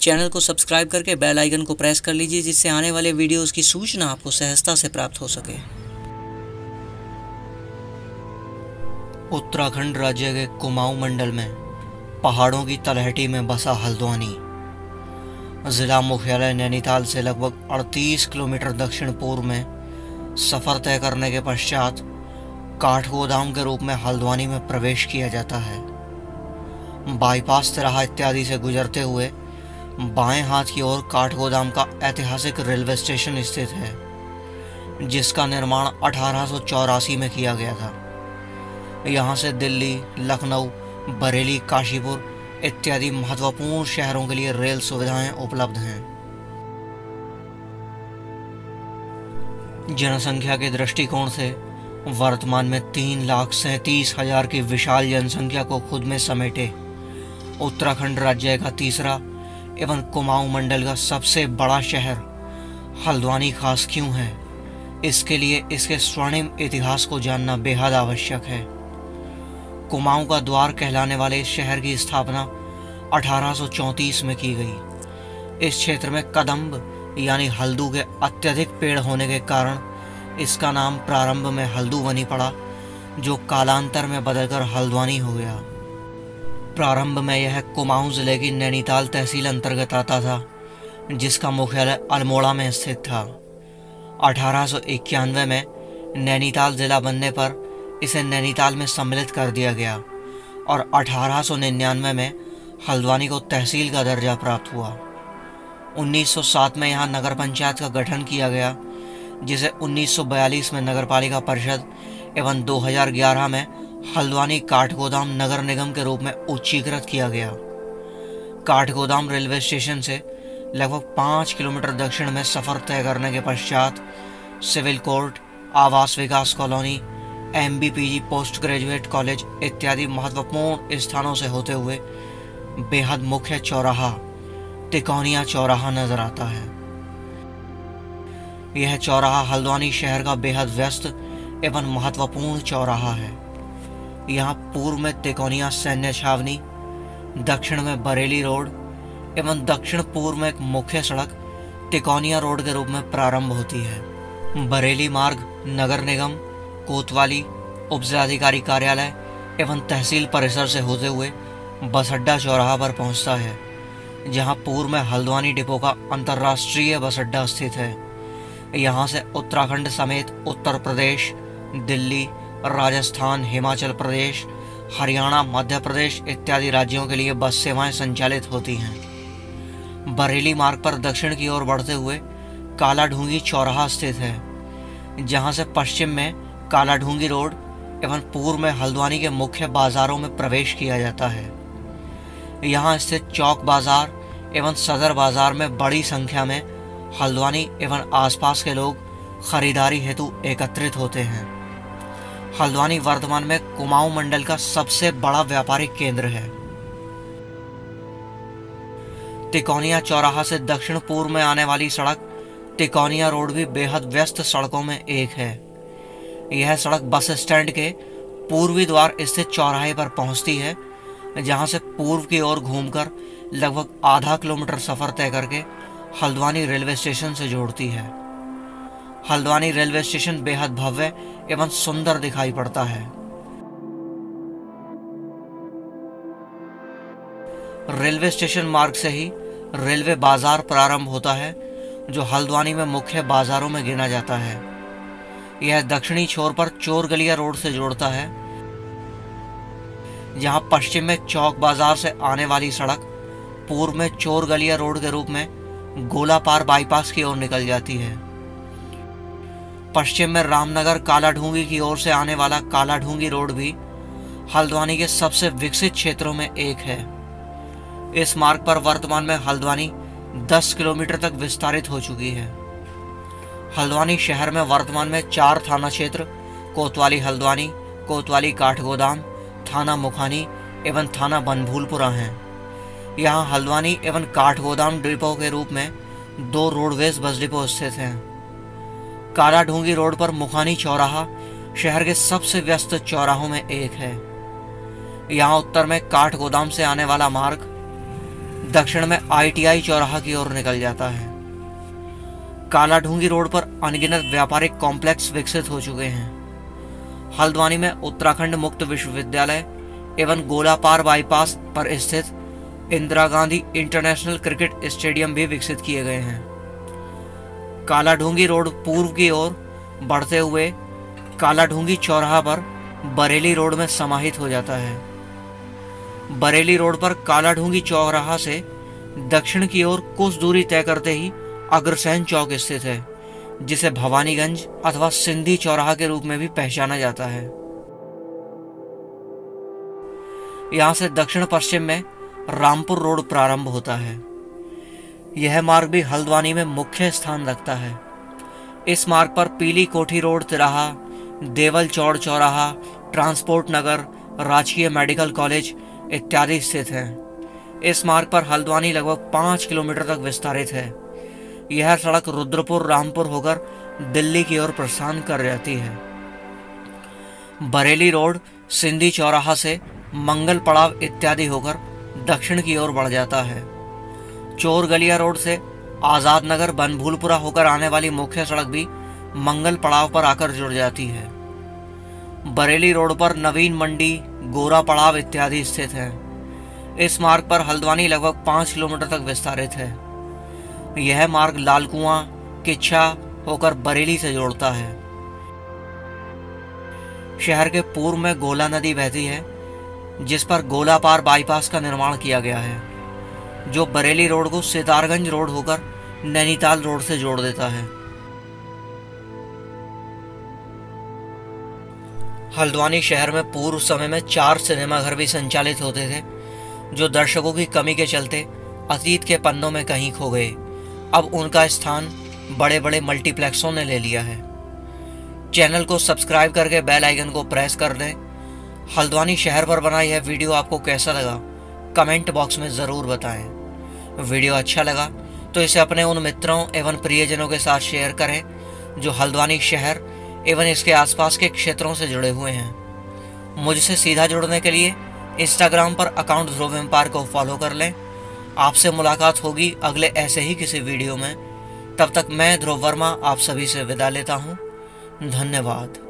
Channel को subscribe करके bell icon को प्रेस कर लीजिए, जिससे आने वाले वीडियोस की सूचना आपको सहजता से प्राप्त हो सके। उत्तराखंड राज्य के कुमाऊं मंडल में पहाड़ों की तलहटी में बसा हल्द्वानी जिला मुख्यालय नैनीताल से लगभग 38 किलोमीटर दक्षिण पूर्व में सफर तय करने के पश्चात काठगोदाम के रूप में हल्द्वानी में प्रवेश किया जाता है। बाईपास तिराहा इत्यादि से गुजरते हुए बाएं हाथ की ओर काठगोदाम का ऐतिहासिक रेलवे स्टेशन स्थित है, जिसका निर्माण 1884 में किया गया था। यहाँ से दिल्ली, लखनऊ, बरेली, काशीपुर इत्यादि महत्वपूर्ण शहरों के लिए रेल सुविधाएं उपलब्ध हैं। जनसंख्या के दृष्टिकोण से वर्तमान में 3,37,000 की विशाल जनसंख्या को खुद में समेटे उत्तराखंड राज्य का तीसरा एवं कुमाऊं मंडल का सबसे बड़ा शहर हल्द्वानी खास क्यों है, इसके लिए इसके स्वर्णिम इतिहास को जानना बेहद आवश्यक है। कुमाऊं का द्वार कहलाने वाले इस शहर की स्थापना 1834 में की गई। इस क्षेत्र में कदम्ब यानी हल्दू के अत्यधिक पेड़ होने के कारण इसका नाम प्रारंभ में हल्दूवनी पड़ा, जो कालांतर में बदलकर हल्द्वानी हो गया। प्रारंभ में यह कुमाऊं जिले की नैनीताल तहसील अंतर्गत आता था, जिसका मुख्यालय अल्मोड़ा में स्थित था। 1891 में नैनीताल जिला बनने पर इसे नैनीताल में सम्मिलित कर दिया गया और 1899 में हल्द्वानी को तहसील का दर्जा प्राप्त हुआ। 1907 में यहाँ नगर पंचायत का गठन किया गया, जिसे 1942 में नगरपालिका परिषद एवं 2011 में हल्द्वानी काठगोदाम नगर निगम के रूप में उच्चीकृत किया गया। काठगोदाम रेलवे स्टेशन से लगभग 5 किलोमीटर दक्षिण में सफर तय करने के पश्चात civil court, Awas Vikas colony, MBPG post graduate college इत्यादि महत्वपूर्ण स्थानों से होते हुए बेहद मुख्य चौराहा तिकोनिया चौराहा नजर आता है। यह चौराहा हल्द्वानी शहर का बेहद व्यस्त एवं महत्वपूर्ण चौराहा है। यहाँ पूर्व में तिकोनिया सैन्य छावनी, दक्षिण में बरेली रोड एवं दक्षिण पूर्व में एक मुख्य सड़क तिकोनिया रोड के रूप में प्रारंभ होती है। बरेली मार्ग नगर निगम, कोतवाली, उपजिलाधिकारी कार्यालय एवं तहसील परिसर से होते हुए बस अड्डा चौराहा पर पहुंचता है, जहां पूर्व में हल्द्वानी डिपो का अंतर्राष्ट्रीय बस अड्डा स्थित है। यहां से उत्तराखंड समेत उत्तर प्रदेश, दिल्ली, राजस्थान, हिमाचल प्रदेश, हरियाणा, मध्य प्रदेश इत्यादि राज्यों के लिए बस सेवाएं संचालित होती हैं। बरेली मार्ग पर दक्षिण की ओर बढ़ते हुए कालाढूंगी चौराहा स्थित है, जहां से पश्चिम में कालाढूंगी रोड एवं पूर्व में हल्द्वानी के मुख्य बाजारों में प्रवेश किया जाता है। यहाँ स्थित चौक बाजार एवं सदर बाजार में बड़ी संख्या में हल्द्वानी एवं आसपास के लोग खरीदारी हेतु एकत्रित होते हैं। हल्द्वानी वर्तमान में कुमाऊं मंडल का सबसे बड़ा व्यापारिक केंद्र है। तिकोनिया चौराहा से दक्षिण पूर्व में आने वाली सड़क तिकोनिया रोड भी बेहद व्यस्त सड़कों में एक है। यह सड़क बस स्टैंड के पूर्वी द्वार स्थित चौराहे पर पहुंचती है, जहां से पूर्व की ओर घूमकर लगभग आधा किलोमीटर सफर तय करके हल्द्वानी रेलवे स्टेशन से जोड़ती है। हल्द्वानी रेलवे स्टेशन बेहद भव्य एवं सुंदर दिखाई पड़ता है। रेलवे स्टेशन मार्ग से ही रेलवे बाजार प्रारंभ होता है, जो हल्द्वानी में मुख्य बाजारों में गिना जाता है। यह दक्षिणी छोर पर चोरगलिया रोड से जोड़ता है, जहां पश्चिम में चौक बाजार से आने वाली सड़क पूर्व में चोरगलिया रोड के रूप में गोलापार बाईपास की ओर निकल जाती है। पश्चिम में रामनगर कालाढूंगी की ओर से आने वाला कालाढूंगी रोड भी हल्द्वानी के सबसे विकसित क्षेत्रों में एक है। इस मार्ग पर वर्तमान में हल्द्वानी 10 किलोमीटर तक विस्तारित हो चुकी है। हल्द्वानी शहर में वर्तमान में 4 थाना क्षेत्र कोतवाली हल्द्वानी, कोतवाली काठगोदाम, थाना मुखानी एवं थाना बनभूलपुरा हैं। यहाँ हल्द्वानी एवं काठगोदाम डिपो के रूप में 2 रोडवेज बस डिपो स्थित हैं। कालाढूंगी रोड पर मुखानी चौराहा शहर के सबसे व्यस्त चौराहों में एक है। यहाँ उत्तर में काठगोदाम से आने वाला मार्ग दक्षिण में ITI चौराहा की ओर निकल जाता है। कालाढूंगी रोड पर अनगिनत व्यापारिक कॉम्प्लेक्स विकसित हो चुके हैं। हल्द्वानी में उत्तराखंड मुक्त विश्वविद्यालय एवं गोलापार बाईपास पर स्थित Indira Gandhi international cricket stadium भी विकसित किए गए हैं। कालाढूंगी रोड पूर्व की ओर बढ़ते हुए कालाढूंगी चौराहा पर बरेली रोड में समाहित हो जाता है। बरेली रोड पर कालाढूंगी चौराहा से दक्षिण की ओर कुछ दूरी तय करते ही अग्रसेन चौक स्थित है, जिसे भवानीगंज अथवा सिंधी चौराहा के रूप में भी पहचाना जाता है। यहां से दक्षिण पश्चिम में रामपुर रोड प्रारंभ होता है। यह मार्ग भी हल्द्वानी में मुख्य स्थान रखता है। इस मार्ग पर पीली कोठी रोड तिराहा, देवल चौड़ चौराहा, ट्रांसपोर्ट नगर, राजकीय मेडिकल कॉलेज इत्यादि स्थित हैं। इस मार्ग पर हल्द्वानी लगभग 5 किलोमीटर तक विस्तारित है। यह सड़क रुद्रपुर रामपुर होकर दिल्ली की ओर प्रस्थान कर जाती है। बरेली रोड सिंधी चौराहा से मंगल पड़ाव इत्यादि होकर दक्षिण की ओर बढ़ जाता है। चोर गलिया रोड से आजाद नगर बनभूलपुरा होकर आने वाली मुख्य सड़क भी मंगल पड़ाव पर आकर जुड़ जाती है। बरेली रोड पर नवीन मंडी, गोरा पड़ाव इत्यादि स्थित हैं। इस मार्ग पर हल्द्वानी लगभग 5 किलोमीटर तक विस्तारित है। यह मार्ग लालकुआं, किच्छा होकर बरेली से जोड़ता है। शहर के पूर्व में गोला नदी बहती है, जिस पर गोलापार बाईपास का निर्माण किया गया है, जो बरेली रोड को सितारगंज रोड होकर नैनीताल रोड से जोड़ देता है। हल्द्वानी शहर में पूर्व समय में 4 सिनेमाघर भी संचालित होते थे, जो दर्शकों की कमी के चलते अतीत के पन्नों में कहीं खो गए। अब उनका स्थान बड़े बड़े मल्टीप्लेक्सों ने ले लिया है। चैनल को सब्सक्राइब करके बेल आइकन को प्रेस कर दें। हल्द्वानी शहर पर बना यह वीडियो आपको कैसा लगा, कमेंट बॉक्स में ज़रूर बताएं। वीडियो अच्छा लगा तो इसे अपने उन मित्रों एवं प्रियजनों के साथ शेयर करें जो हल्द्वानी शहर एवं इसके आसपास के क्षेत्रों से जुड़े हुए हैं। मुझसे सीधा जुड़ने के लिए इंस्टाग्राम पर अकाउंट ध्रुव एम्पायर को फॉलो कर लें। आपसे मुलाकात होगी अगले ऐसे ही किसी वीडियो में। तब तक मैं ध्रुव वर्मा आप सभी से विदा लेता हूँ। धन्यवाद।